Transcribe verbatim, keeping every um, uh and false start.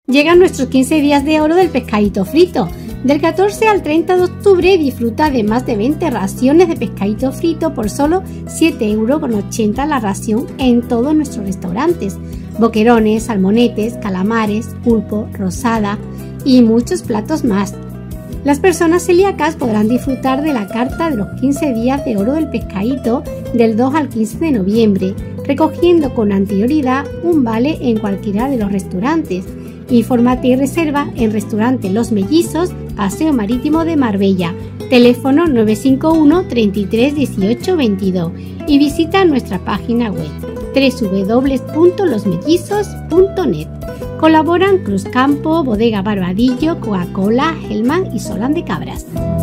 Llegan nuestros quince días de oro del pescadito frito. Del catorce al treinta de octubre disfruta de más de veinte raciones de pescadito frito por solo siete euros con ochenta la ración en todos nuestros restaurantes. Boquerones, salmonetes, calamares, pulpo, rosada y muchos platos más. Las personas celíacas podrán disfrutar de la carta de los quince días de oro del pescadito del dos al quince de noviembre, recogiendo con anterioridad un vale en cualquiera de los restaurantes. Infórmate y reserva en Restaurante Los Mellizos, Paseo Marítimo de Marbella, teléfono nueve cinco uno, treinta y tres, dieciocho, veintidós y visita nuestra página web doble u doble u doble u punto los mellizos punto net. Colaboran Cruzcampo, Bodega Barbadillo, Coca-Cola, Hellmann's y Solán de Cabras.